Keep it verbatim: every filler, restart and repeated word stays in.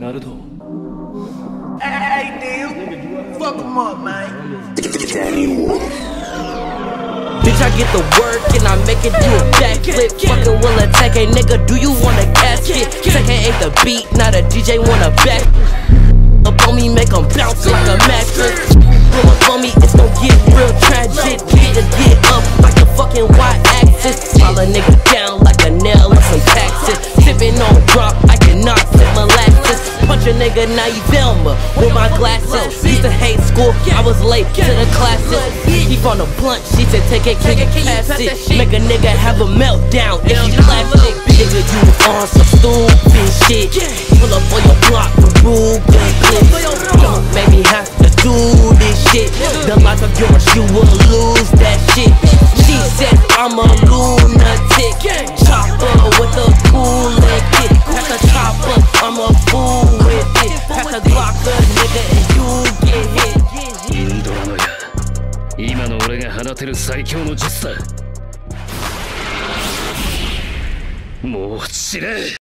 Naruto. Hey, dude. Fuck him up, man. Bitch, I get the work and I make it do a backflip. Fucking will attack a nigga, do you want a casket? Take ain't the beat, not a D J want a back. Up on me, make them bounce like a mattress. Pull up on me, it's gon' get real tragic. Nigga get up like a fucking Y-axis. Swallow a nigga down like a nail on some taxes. Sippin' on drop, I cannot sip molasses. Punch a nigga, now you Velma with my glasses. Used to hate school, I was late to the classes. Keep on the blunt, she said take it, can you pass it? Make a nigga have a meltdown if you plastic. Nigga, you on some stupid shit. Pull up on your block with Ruger clips. Don't make me have to do this shit. The life of yours, you will lose that shit. She said I'm a lunatic. Chopper with a cooler kit. Pack a chopper, I'm a fool with it. Pack a Glocker, nigga, and you get hit. インドラの矢、今の俺が放てる最強の術だ。もう散れ。